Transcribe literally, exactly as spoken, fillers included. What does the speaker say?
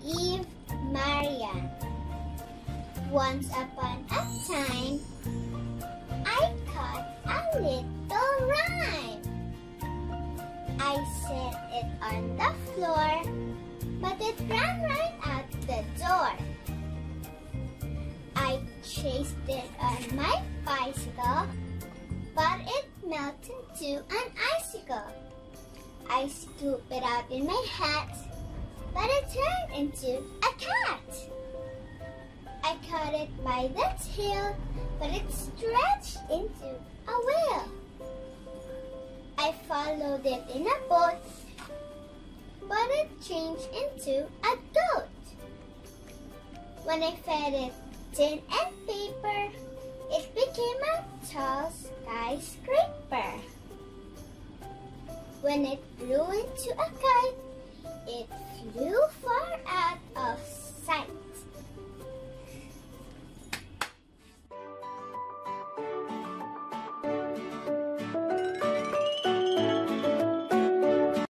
Eve Marian. Once upon a time, I caught a little rhyme. I set it on the floor, but it ran right out the door. I chased it on my bicycle, but it melted into an icicle. I scooped it out in my hat, but it turned into a cat. I caught it by the tail, but it stretched into a whale. I followed it in a boat, but it changed into a goat. When I fed it tin and paper, it became a tall skyscraper. When it grew into a kite, it flew